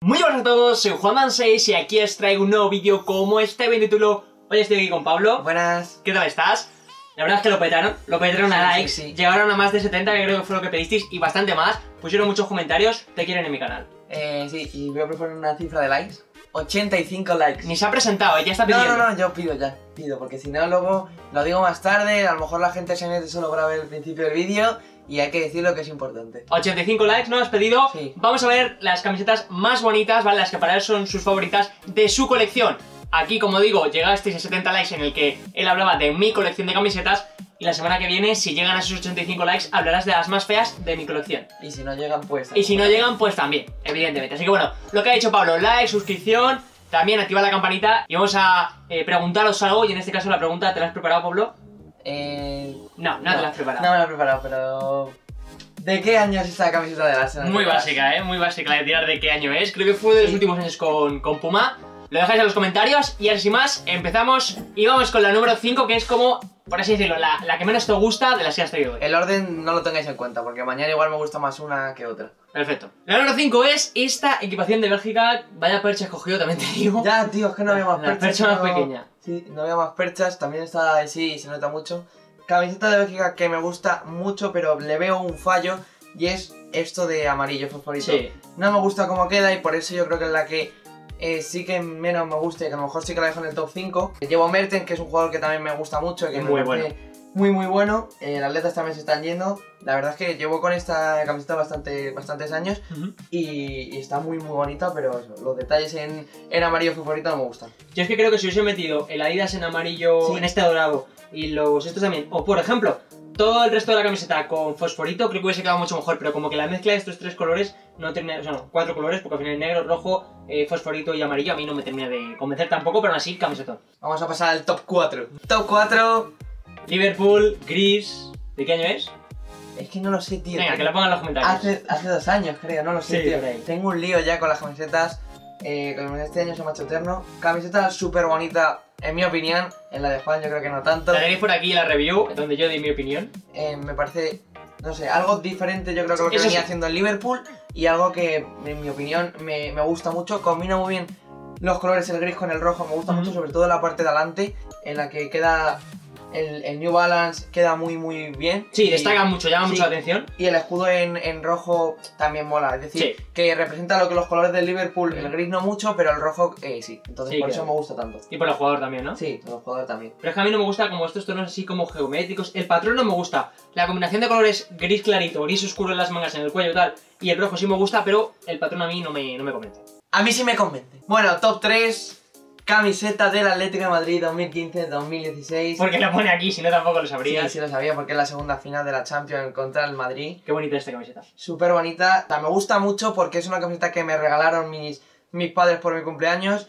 Muy buenas a todos, soy Juanman6 y aquí os traigo un nuevo vídeo como este bien título. Hoy estoy aquí con Pablo. Buenas. ¿Qué tal estás? La verdad es que lo petaron a likes, sí. Llegaron a más de 70, que creo que fue lo que pedisteis, y bastante más. Pusieron muchos comentarios, te quieren en mi canal. Sí, y voy a proponer una cifra de likes. 85 likes. Ni se ha presentado, ya está pidiendo. No, yo pido, porque si no luego lo digo más tarde, a lo mejor la gente se mete solo para ver el principio del vídeo y hay que decirlo que es importante. 85 likes, ¿no? Has pedido. Sí. Vamos a ver las camisetas más bonitas, ¿vale? Las que para él son sus favoritas de su colección. Aquí, como digo, llegasteis a 70 likes en el que él hablaba de mi colección de camisetas. Y la semana que viene, si llegan a esos 85 likes, hablarás de las más feas de mi colección. Y si no llegan, pues... Y si no llegan, pues también, evidentemente. Así que bueno, lo que ha dicho Pablo, like, suscripción, también activa la campanita. Y vamos a preguntaros algo, y en este caso la pregunta, ¿te la has preparado, Pablo? No te la has preparado. No me la he preparado, pero... ¿De qué año es esta camiseta de la Arsenal? Muy básica, muy básica la de tirar de qué año es. Creo que fue de los últimos años con Puma. Lo dejáis en los comentarios y ahora sin más, empezamos y vamos con la número 5, que es como, por así decirlo, la que menos te gusta de las que has traído hoy. El orden no lo tengáis en cuenta, porque mañana igual me gusta más una que otra. Perfecto. La número 5 es esta equipación de Bélgica. Vaya percha escogido, también te digo. Ya, tío, es que no había más La perchas. percha más pequeña. Sí, no había más perchas, también está sí, se nota mucho. Camiseta de Bélgica que me gusta mucho, pero le veo un fallo, y es esto de amarillo fosforito. Sí. No me gusta cómo queda y por eso yo creo que es la que sí que menos me gusta y que a lo mejor sí que la dejo en el top 5. Llevo Mertens, que es un jugador que también me gusta mucho, que Muy me parece muy bueno. Las letras también se están yendo. La verdad es que llevo con esta camiseta bastantes años y está muy bonita, pero eso, los detalles en amarillo fosforito no me gustan. Yo es que creo que si hubiese metido el Adidas en amarillo, Sí. en este dorado, y los estos también, o por ejemplo, todo el resto de la camiseta con fosforito, creo que hubiese quedado mucho mejor, pero como que la mezcla de estos tres colores no termina, o sea, no, 4 colores, porque al final negro, rojo, fosforito y amarillo a mí no me termina de convencer tampoco, pero aún así, camisetón. Vamos a pasar al top 4. Top 4... Liverpool, gris, ¿de qué año es? Es que no lo sé, tío. Venga, que lo pongan en los comentarios. Hace 2 años, creo, no lo sé, Sí, tío. por ahí. Tengo un lío ya con las camisetas. Como este año se me ha hecho eterno. Camiseta súper bonita, en mi opinión. En la de Juan yo creo que no tanto. La tenéis por aquí en la review, donde yo di mi opinión. Me parece, no sé, algo diferente yo creo que lo que Eso venía sí. haciendo el Liverpool. Y algo que, en mi opinión, me gusta mucho. Combina muy bien los colores, el gris con el rojo. Me gusta mucho, sobre todo la parte de adelante, en la que queda... El New Balance queda muy bien. Sí, destaca mucho, llama sí. mucho la atención. Y el escudo en rojo también mola, es decir, Sí. que representa lo que los colores del Liverpool, el gris no mucho, pero el rojo sí. Entonces Sí, por claro. eso me gusta tanto. Y por el jugador también, ¿no? Sí, los jugadores también. Pero es que a mí no me gusta como estos tonos así como geométricos. El patrón no me gusta. La combinación de colores gris clarito, gris oscuro en las mangas, en el cuello y tal, y el rojo sí me gusta, pero el patrón a mí no me convence. A mí sí me convence. Bueno, top 3, camiseta del Atlético de Madrid 2015-2016. Porque lo pone aquí, si no tampoco lo sabrías. Sí lo sabía, porque es la segunda final de la Champions contra el Madrid. Qué bonita esta camiseta. Súper bonita, o sea, me gusta mucho porque es una camiseta que me regalaron mis padres por mi cumpleaños.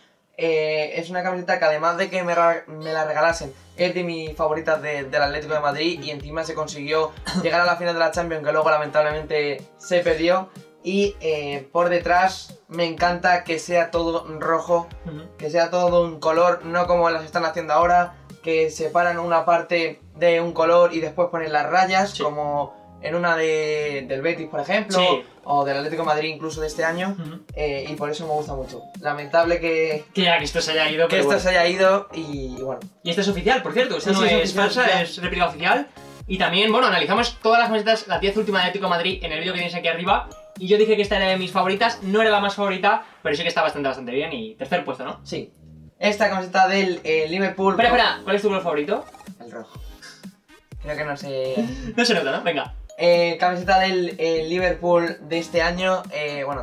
Es una camiseta que además de que me la regalasen, es de mis favoritas del Atlético de Madrid, y encima se consiguió llegar a la final de la Champions, que luego lamentablemente se perdió. Y por detrás me encanta que sea todo rojo, que sea todo un color, no como las están haciendo ahora, que separan una parte de un color y después ponen las rayas, Sí. como en una del Betis, por ejemplo, Sí. o del Atlético de Madrid incluso de este año. Y por eso me gusta mucho. Lamentable que Que esto se haya ido, pero esto bueno. se haya ido y bueno. Y esta es oficial, por cierto. Esta Sí, no sí, es falsa, oficial. es réplica oficial. Y también, bueno, analizamos todas las camisetas, la 10 última de Atlético de Madrid, en el vídeo que tenéis aquí arriba. Y yo dije que esta era de mis favoritas, no era la más favorita, pero sí que está bastante bien. Y tercer puesto, ¿no? Sí. Esta camiseta del Liverpool... Espera, ¿cuál es tu color favorito? El rojo. Creo que no sé... No se nota, ¿no? Venga. Camiseta del Liverpool de este año, bueno,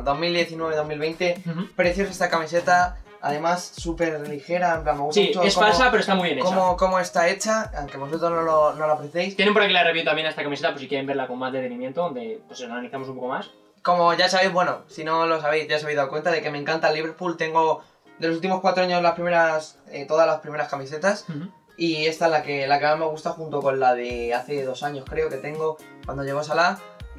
2019-2020. Preciosa esta camiseta, además súper ligera, en plan, me gusta Sí, mucho es falsa, pero está muy bien hecha. cómo está hecha, aunque vosotros no lo apreciéis. Tienen por aquí la review también a esta camiseta, por si quieren verla con más detenimiento, donde pues analizamos un poco más. Como ya sabéis, bueno, si no lo sabéis, ya os habéis dado cuenta de que me encanta el Liverpool. Tengo de los últimos 4 años todas las primeras camisetas. Y esta es la que más me gusta, junto con la de hace 2 años, creo que tengo, cuando llegó Salah.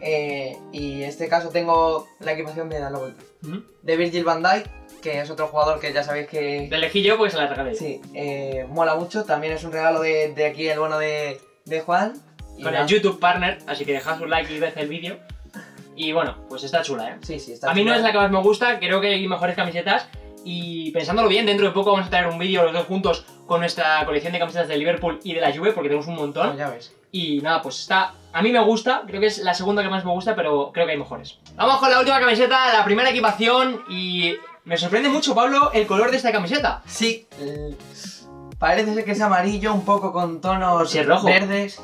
Y en este caso tengo la equipación de darle vuelta. De Virgil van Dijk, que es otro jugador que ya sabéis que... La elegí yo porque se la regalé. Sí, mola mucho. También es un regalo de aquí, el bueno de Juan. Y Con nada. el YouTube Partner, así que dejad un like y ved el vídeo. Y bueno, pues está chula, ¿eh? Sí, está A mí no chula. es la que más me gusta, creo que hay mejores camisetas. Y pensándolo bien, dentro de poco vamos a traer un vídeo los dos juntos con nuestra colección de camisetas de Liverpool y de la Juve, porque tenemos un montón. Pues ya ves. Y nada, pues está... A mí me gusta, creo que es la segunda que más me gusta, pero creo que hay mejores. Vamos con la última camiseta, la primera equipación, y me sorprende mucho, Pablo, el color de esta camiseta. Sí, parece ser que es amarillo, un poco con tonos Sí, es rojo. verdes.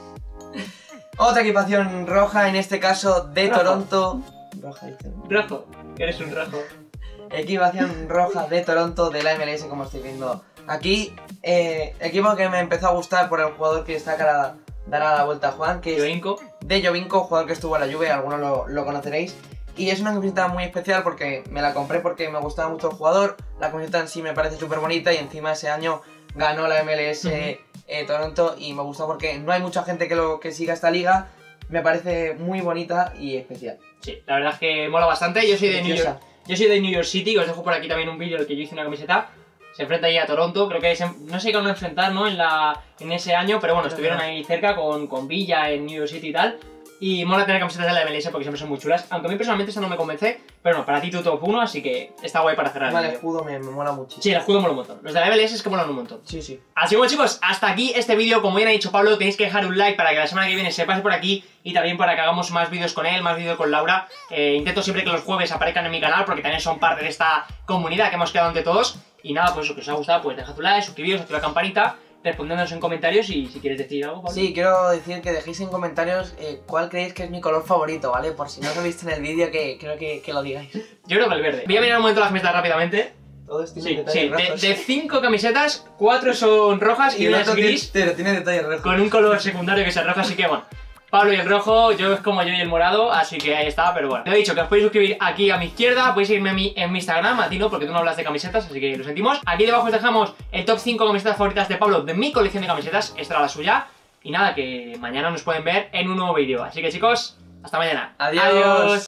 Otra equipación roja, en este caso de Rojo. Toronto. Roja, dice. Rojo, que eres un rojo. Equipación roja de Toronto de la MLS, como estoy viendo aquí. Equipo que me empezó a gustar por el jugador que está cara dará la vuelta a Juan, que es Jovinko. de Jovinko, jugador que estuvo en la Juve, algunos lo conoceréis. Y es una camiseta muy especial porque me la compré porque me gustaba mucho el jugador. La camiseta en sí me parece súper bonita y encima ese año ganó la MLS Toronto y me gusta porque no hay mucha gente que siga esta liga. Me parece muy bonita y especial. Sí, la verdad es que mola bastante. Yo soy de New Preciosa. York. Yo soy de New York City, os dejo por aquí también un vídeo en el que yo hice una camiseta. Se enfrenta ahí a Toronto, creo que no se llegaron a enfrentar, ¿no? En ese año, pero bueno, estuvieron ahí cerca con Villa en New York City y tal. Y mola tener camisetas de la MLS porque siempre son muy chulas. Aunque a mí personalmente esta no me convence, pero no, para ti tu top 1, así que está guay para cerrar Vale, el el vídeo. escudo me mola muchísimo. Sí, el escudo mola un montón. Los de la MLS es que molan un montón. Sí, sí. Así que bueno, chicos, hasta aquí este vídeo. Como bien ha dicho Pablo, tenéis que dejar un like para que la semana que viene se pase por aquí y también para que hagamos más vídeos con él, más vídeos con Laura. Intento siempre que los jueves aparezcan en mi canal porque también son parte de esta comunidad que hemos creado entre todos. Y nada, pues eso, que os ha gustado, pues dejad tu like, suscribiros, activa la campanita, respondednos en comentarios y si quieres decir algo, Pablo. Sí, quiero decir que dejéis en comentarios cuál creéis que es mi color favorito, ¿vale? Por si no lo he visto en el vídeo, que creo que lo digáis. Yo creo que el verde. Voy a mirar un momento las camisetas rápidamente. Todos tienen Sí, detalles sí, rojos. de 5 camisetas, 4 son rojas y el una es otro gris. pero tiene detalles rojos. Con un color secundario que es el rojo, así que bueno. Pablo y el rojo, yo es como yo y el morado, así que ahí está, pero bueno. Te he dicho que os podéis suscribir aquí a mi izquierda, podéis seguirme en mi Instagram, a ti no, porque tú no hablas de camisetas, así que lo sentimos. Aquí debajo os dejamos el top 5 camisetas favoritas de Pablo de mi colección de camisetas, esta era la suya. Y nada, que mañana nos pueden ver en un nuevo vídeo. Así que chicos, hasta mañana. Adiós.